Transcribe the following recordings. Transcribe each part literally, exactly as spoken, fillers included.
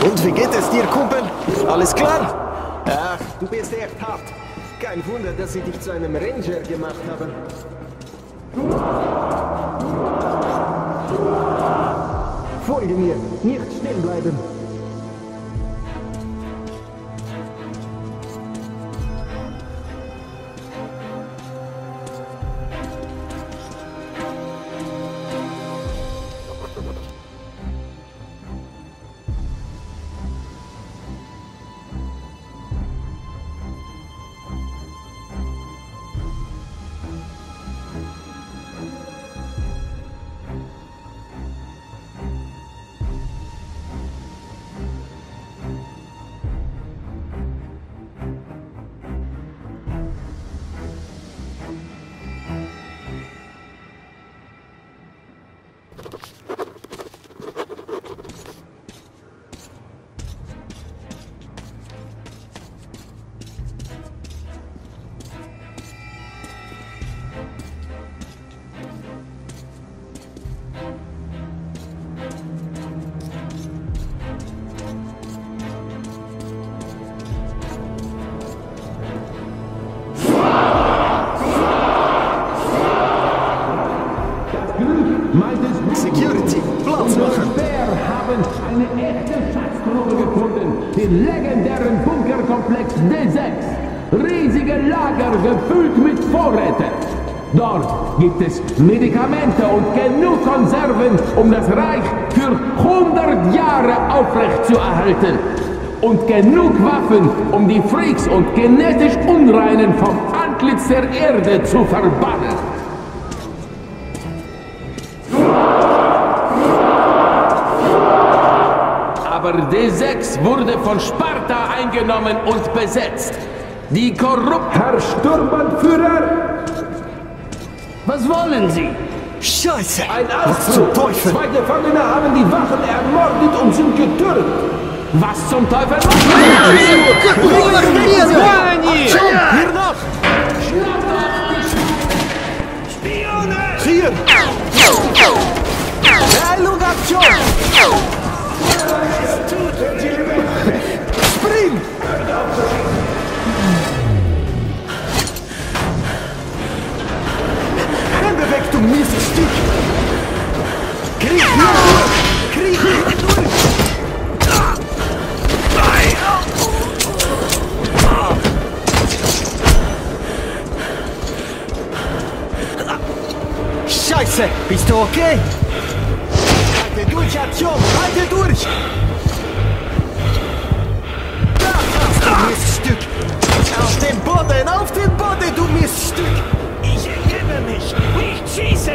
Und wie geht es dir, Kumpel? Alles klar? Ach, du bist echt hart. Kein Wunder, dass sie dich zu einem Ranger gemacht haben. Folge mir, nicht stehen bleiben. Security, Platz machen! Wir haben eine echte Schatztruhe gefunden. Den legendären Bunkerkomplex D sechs. Riesige Lager gefüllt mit Vorräten. Dort gibt es Medikamente und genug Konserven, um das Reich für hundert Jahre aufrechtzuerhalten. Und genug Waffen, um die Freaks und genetisch Unreinen vom Antlitz der Erde zu verbannen. Aber D sechs wurde von Sparta eingenommen und besetzt. Die korrupten... Herr Sturmbannführer! Was wollen Sie? Scheiße! Ein Was zum Ausflug! Teufel? Zwei Gefangene haben die Wachen ermordet und sind getürkt! Was zum Teufel? Hier nach! Spione! Hier! Heilungaktion! Spring! Hände weg, du Miststück! Krieg hier durch! Krieg hier durch! Scheiße! Bist du okay? Halte durch, Aktion! Halte durch! Da hast du, Miststück! Auf den Boden! Auf den Boden, du Miststück! Ich ergebe mich! Nicht schießen!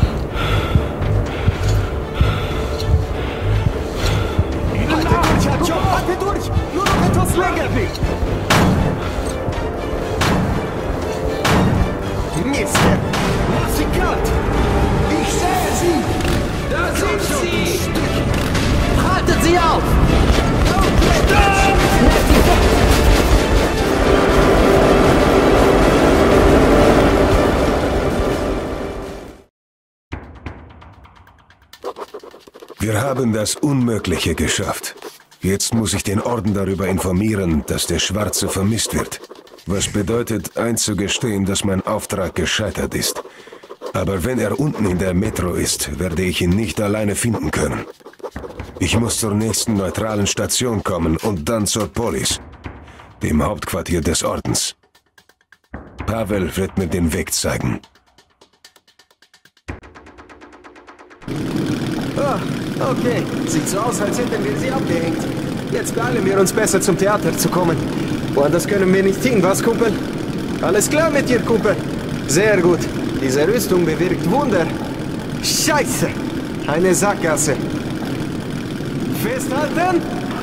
Halte durch, Aktion! Halte durch! Nur noch etwas länger! Mist! Mach sie kalt! Ich sehe sie! Da sind sie! Haltet sie auf! Wir haben das Unmögliche geschafft. Jetzt muss ich den Orden darüber informieren, dass der Schwarze vermisst wird. Was bedeutet, einzugestehen, dass mein Auftrag gescheitert ist. Aber wenn er unten in der Metro ist, werde ich ihn nicht alleine finden können. Ich muss zur nächsten neutralen Station kommen und dann zur Polis, dem Hauptquartier des Ordens. Pavel wird mir den Weg zeigen. Ah, okay. Sieht so aus, als hätten wir sie abgehängt. Jetzt beeilen wir uns besser zum Theater zu kommen. Woanders können wir nicht hin, was, Kumpel? Alles klar mit dir, Kumpel? Sehr gut. Diese Rüstung bewirkt Wunder. Scheiße! Eine Sackgasse. Festhalten!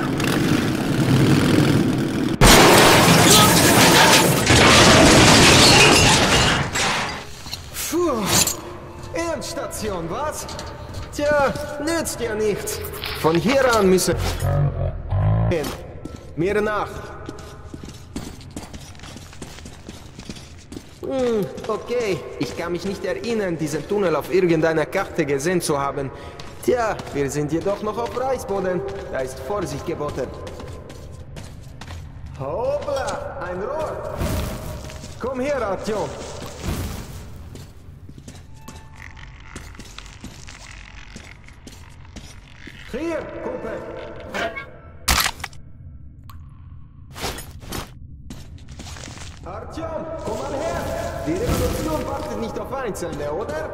Puh. Endstation, was? Tja, nützt ja nichts. Von hier an müssen... Mir nach. Hm, okay. Ich kann mich nicht erinnern, diesen Tunnel auf irgendeiner Karte gesehen zu haben. Tja, wir sind jedoch noch auf Reisboden. Da ist Vorsicht geboten. Hoppla, ein Rohr. Komm her, Artyom. Hier, Kumpel. Artyom, komm mal her. Die Revolution wartet nicht auf Einzelne, oder?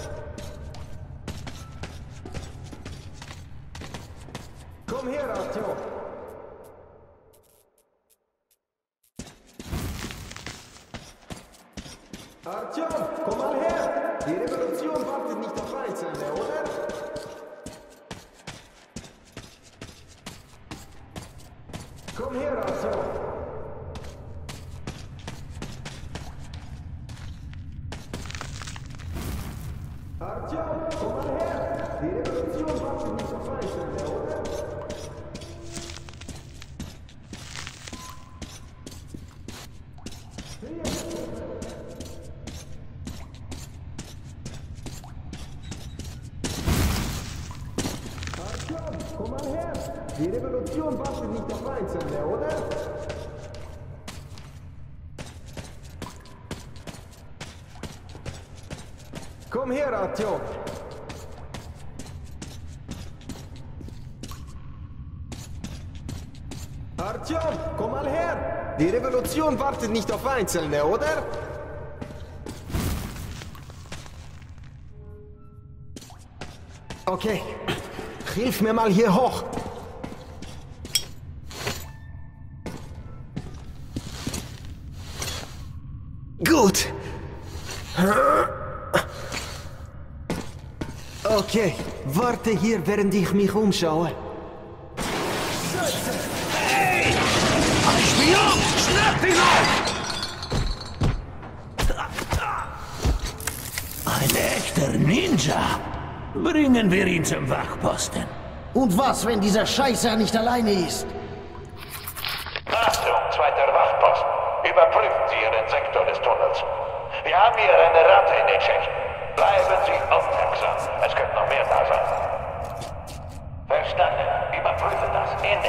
Komm her, Artyom. Artyom, komm mal her. Die Revolution wartet nicht auf Einzelne, oder? Komm her, Artyom. Artyom, komm mal her. Die Revolution wartet nicht auf Einzelne, oder? Artyom, komm mal her. Die Revolution wartet nicht auf Einzelne, oder? Komm her, Artyom. Artyom, komm mal her. Die Revolution wartet nicht auf Einzelne, oder? Okay, hilf mir mal hier hoch. Gut. Okay, warte hier, während ich mich umschaue. Hey! Ein Spion! Schnappt ihn auf! Ein echter Ninja. Bringen wir ihn zum Wachposten. Und was, wenn dieser Scheißer nicht alleine ist? Achtung, zweiter Wachposten. Überprüfen Sie Ihren Sektor des Tunnels. Wir haben hier eine Ratte in den Schächten. Bleiben Sie aufmerksam. Es könnte noch mehr da sein. Verstanden. Überprüfen das. Ende.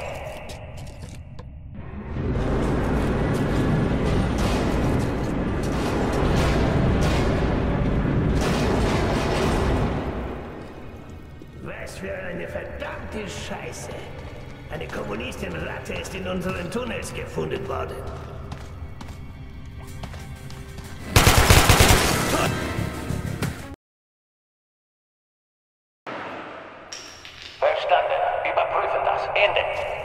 Was für eine verdammte Scheiße. Eine Kommunistin-Ratte ist in unseren Tunnels gefunden worden. Verstanden. Überprüfen das. Ende.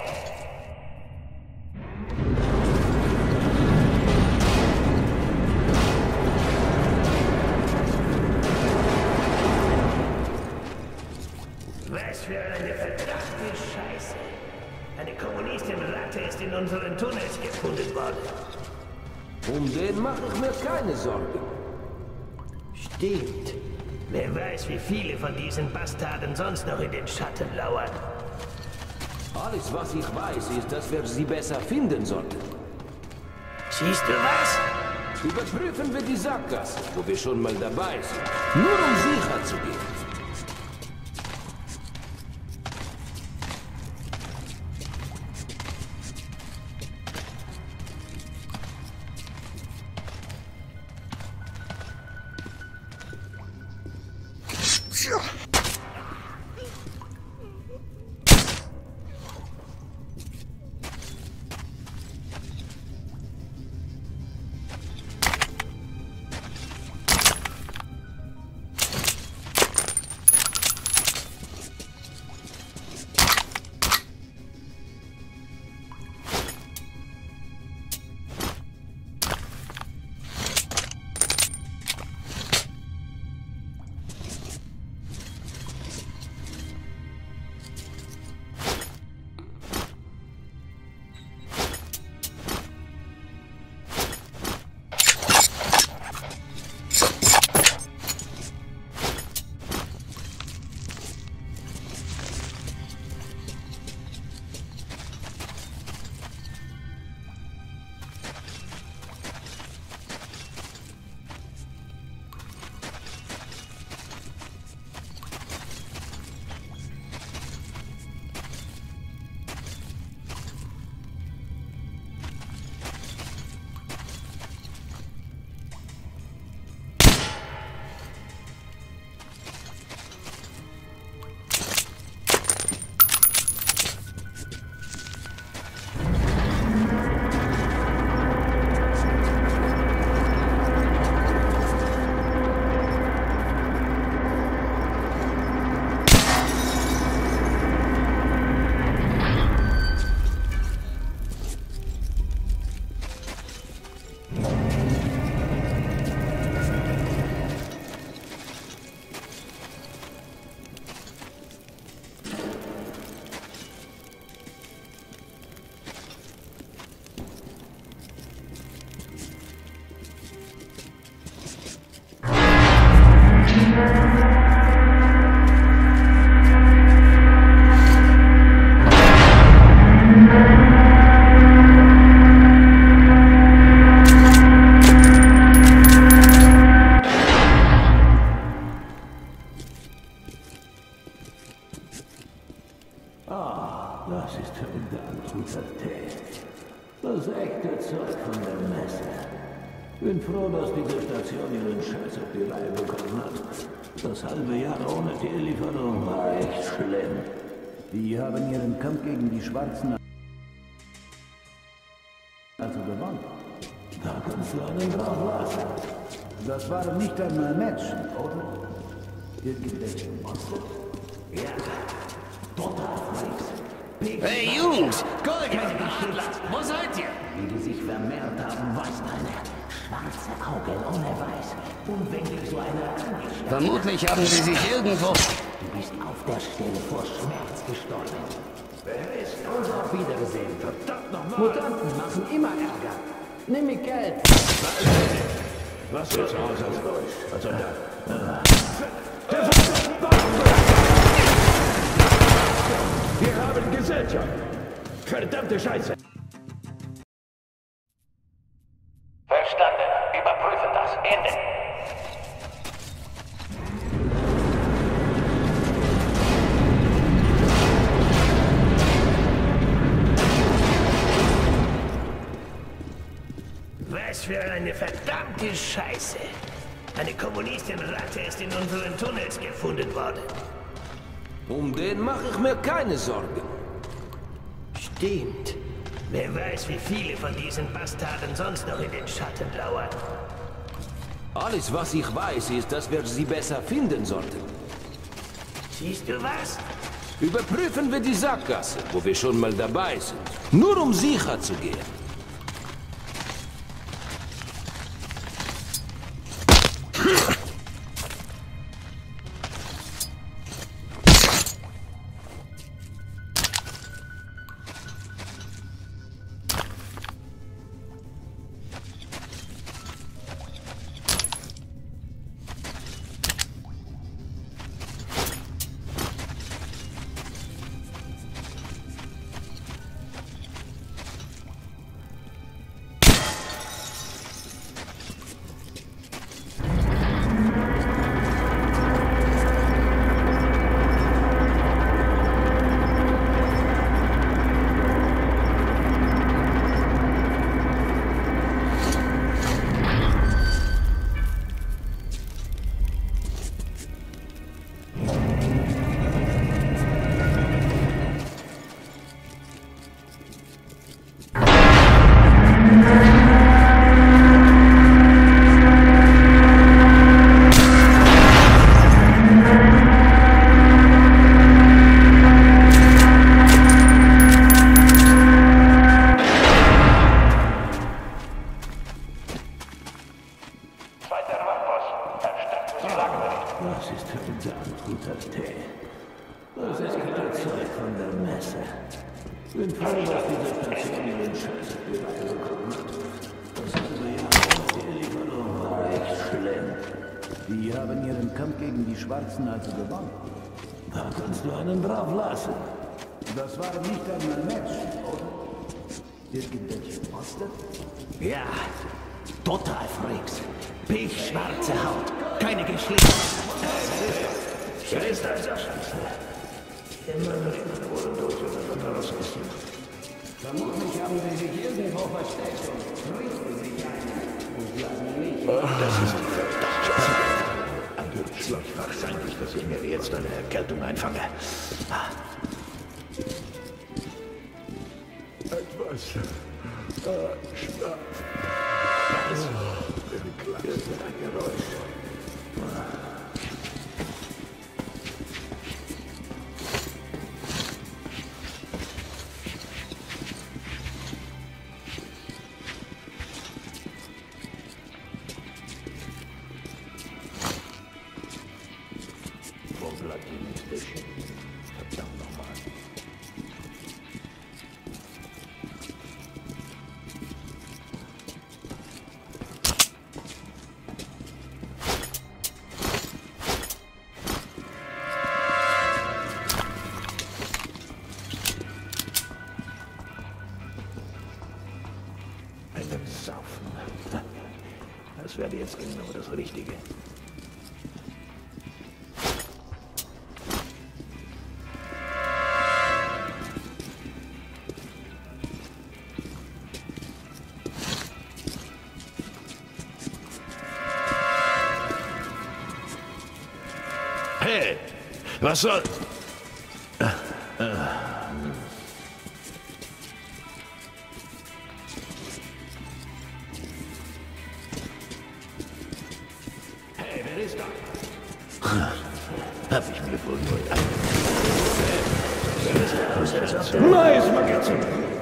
Was für eine verdammte Scheiße. Eine Kommunistin-Ratte ist in unseren Tunnels gefunden worden. Um den mache ich mir keine Sorgen. Stimmt. Wer weiß, wie viele von diesen Bastarden sonst noch in den Schatten lauern. Alles, was ich weiß, ist, dass wir sie besser finden sollten. Siehst du was? Überprüfen wir die Sackgasse, wo wir schon mal dabei sind. Nur um sicher zu gehen. Ah, das ist verdammt guter Tee. Das echte Zeug von der Messe. Bin froh, dass diese Station ihren Scheiß auf die Reihe bekommen hat. Das halbe Jahr ohne Teelieferung war echt schlimm. Die haben ihren Kampf gegen die Schwarzen also gewonnen. Da kannst du einen drauf lassen. Das waren nicht einmal Menschen, oder? Irgendwelche Monster? Ja, total Freaks. Hey Jungs, Goldene Adler, wo seid ihr? Wie die sich vermehrt haben, was eine schwarze Augen ohne Weiß. Und wenn dich so einer angeschlagen Vermutlich haben sie sich irgendwo... Du bist auf der Stelle vor Schmerz gestorben. Wer ist uns auf Wiedersehen? Verdammt nochmal! Mutanten machen immer Ärger. Nimm mir Geld. Was jetzt aus als Deutsch? Also da. Wir haben Gesellschaft. Verdammte Scheiße. Verstanden. Überprüfen das. Ende. Was für eine verdammte Scheiße. Eine Kommunistin-Ratte ist in unseren Tunnels gefunden worden. Um den mache ich mir keine Sorgen. Stimmt. Wer weiß, wie viele von diesen Bastarden sonst noch in den Schatten lauern. Alles, was ich weiß, ist, dass wir sie besser finden sollten. Siehst du was? Überprüfen wir die Sackgasse, wo wir schon mal dabei sind. Nur um sicher zu gehen. Das ist verdammt guter Tee. Das ist kein Zeug von der Messe. Bin froh, dass diese Station ihren Scheiß auf die Reihe bekommen hat. Das halbe Jahr ohne Teelieferung war echt schlimm. Die haben ihren Kampf gegen die Schwarzen also gewonnen. Da kannst du einen drauf lassen. Das waren nicht einmal Menschen, oder? Irgendwelche Monster? Ja, total Freaks. Pechschwarze Haut, keine Geschlechter. Scheiße, also Scheiße. Immer noch jemand wohl durch oder wird rausgerissen. Vermutlich haben sie sich irgendwo versteckt und richten sich ein. Und bleiben nicht. Das ist die verdammte Sache. Angeblich wahrscheinlich, dass ich mir jetzt eine Erkältung einfange. Etwas äh, Schmerz. Was? Irgendein Geräusch. Wo bleibt die nächste Schiene? Verdammt nochmal. Saufen. Das wäre jetzt genau das Richtige. Was soll... Hey, wer ist da? Hab ich mir wohl nur... Nice, Magazin.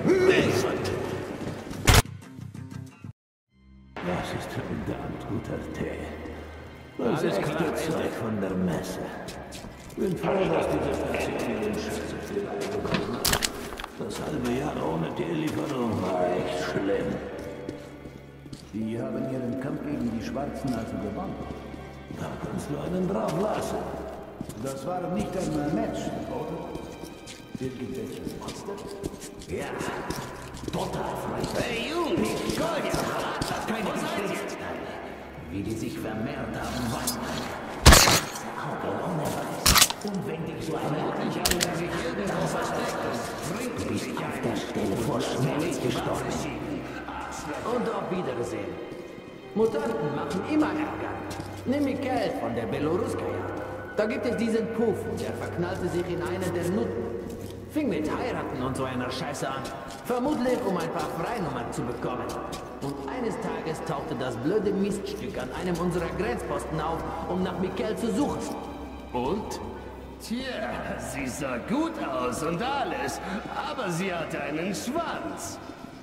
Das ist verdammt guter Tee. Das Alles ist klar, echte Zeug von der Messe. Bin froh, dass diese faszinierenden Schätze viel bekommen hat. Das halbe Jahr ohne Teelieferung war echt schlimm. Sie haben Ihren Kampf gegen die Schwarzen also gewonnen. Da kannst du einen drauf lassen. Das war nicht einmal ein Match, oder? Irgendwelche Monster? Ja, total frei. Hey, Jungs, Gold, keine Geschichte. Wie die sich vermehrt haben, weiß man. Augen ohne Weiß. Und wenn dich so eine ich habe sich irgendwo versteckt, du bist auf der Stelle vor Schmerz gestorben. Und auf Wiedersehen. Mutanten machen immer Ärger. Nimm Mikael von der Beloruskaya. Da gibt es diesen Pufen, der verknallte sich in einen der Nutten. Fing mit Heiraten und so einer Scheiße an. Vermutlich, um ein paar Freinummern zu bekommen. Und eines Tages tauchte das blöde Miststück an einem unserer Grenzposten auf, um nach Mikael zu suchen. Und? Tja, sie sah gut aus und alles, aber sie hatte einen Schwanz.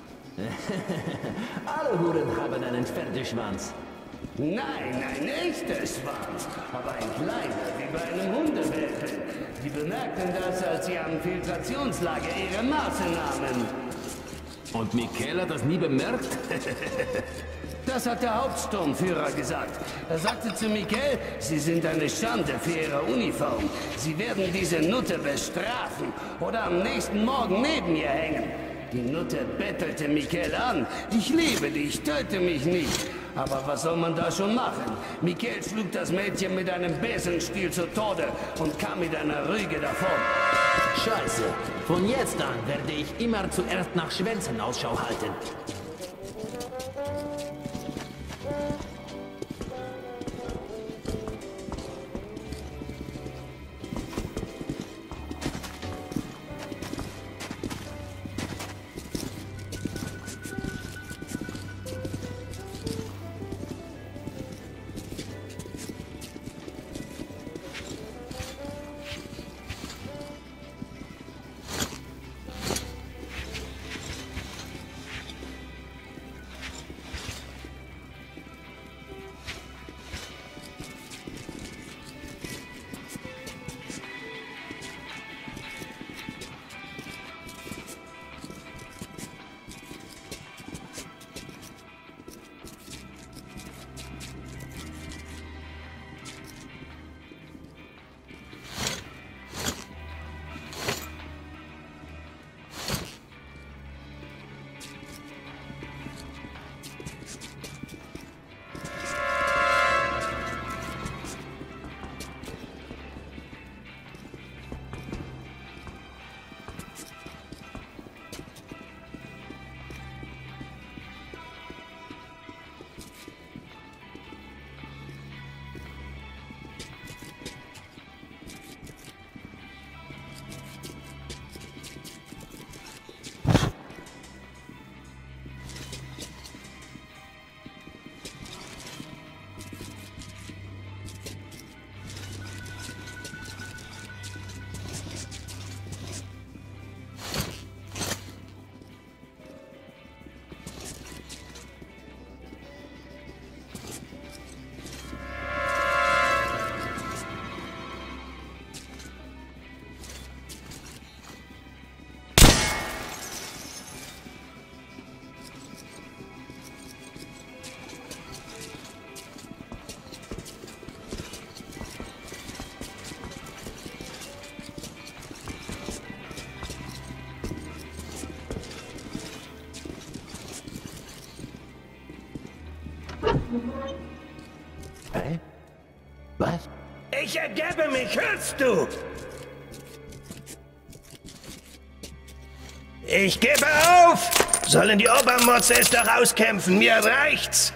Alle Huren haben einen Pferdeschwanz. Nein, ein echter Schwanz, aber ein kleiner, wie bei einem Hundewelpen. Die bemerkten das, als sie am Filtrationslager ihre Maße nahmen. Und Mikael hat das nie bemerkt? Das hat der Hauptsturmführer gesagt. Er sagte zu Mikael, Sie sind eine Schande für Ihre Uniform. Sie werden diese Nutte bestrafen oder am nächsten Morgen neben ihr hängen. Die Nutte bettelte Mikael an. Ich liebe dich, töte mich nicht. Aber was soll man da schon machen? Mikael schlug das Mädchen mit einem Besenstiel zu Tode und kam mit einer Rüge davon. Scheiße. Von jetzt an werde ich immer zuerst nach Schwänzen Ausschau halten. Hä? Was? Ich ergebe mich, hörst du? Ich gebe auf! Sollen die Obermotze es doch auskämpfen, mir reicht's!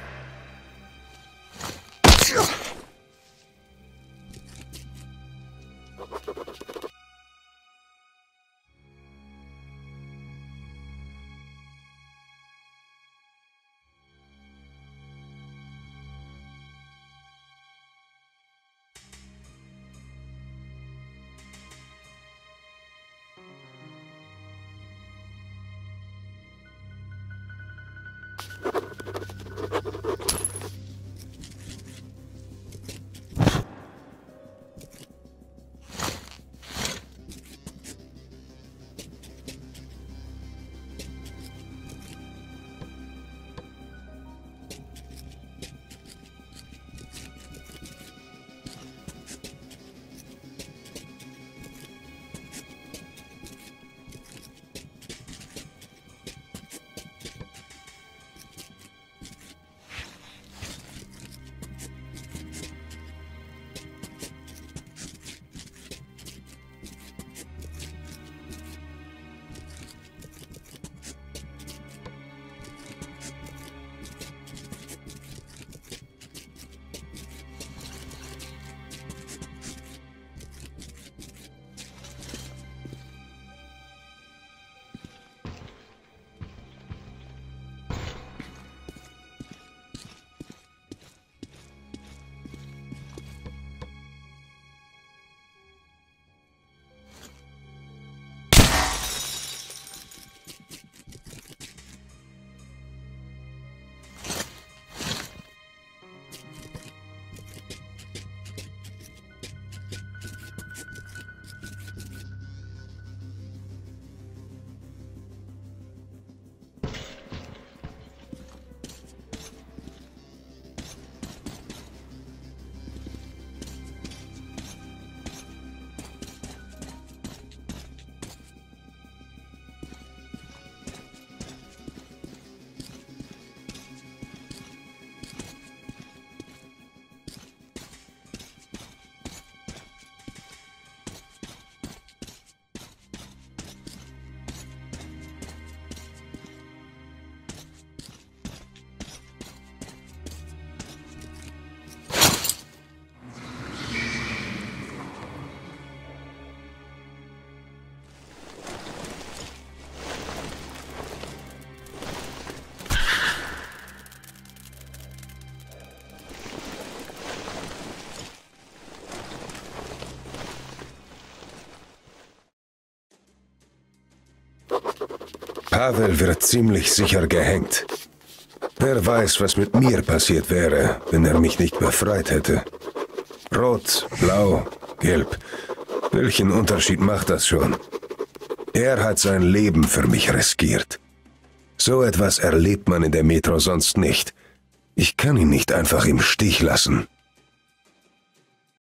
Pavel wird ziemlich sicher gehängt. Wer weiß, was mit mir passiert wäre, wenn er mich nicht befreit hätte. Rot, blau, gelb. Welchen Unterschied macht das schon? Er hat sein Leben für mich riskiert. So etwas erlebt man in der Metro sonst nicht. Ich kann ihn nicht einfach im Stich lassen.